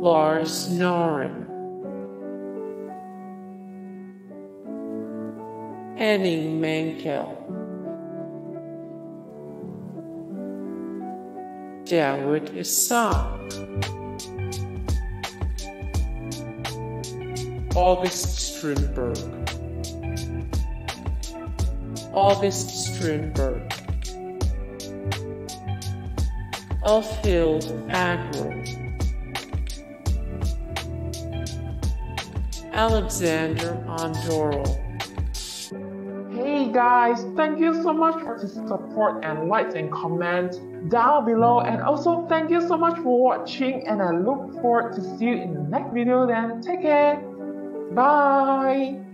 Lars Norn, Henning Mankell, Dawit Isaak, Strindberg, Alfhild Agrell, Ahndoril. Hey guys, thank you so much for the support and likes and comments down below, and also thank you so much for watching, and I look forward to see you in the next video. Then take care, bye.